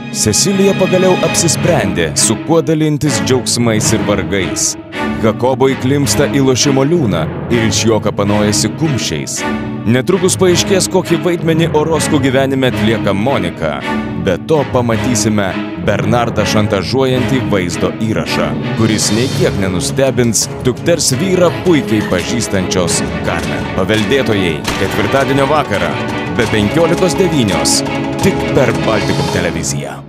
Cecilija pagaliau apsisprendė, su kuo dalintis džiaugsmais ir vargais. Jakobo įklimpsta į lošimo liūną ir iš jo kapanojasi kumščiais. Netrukus paaiškės, kokį vaidmenį Orozkų gyvenime atlieka Monika. Be to pamatysime Bernardą šantažuojantį vaizdo įrašą, kuris nei kiek nenustebins dukters vyrą puikiai pažįstančios Carmen. Paveldėtojai ketvirtadienio vakarą be 15:09 tik per Baltikum televiziją.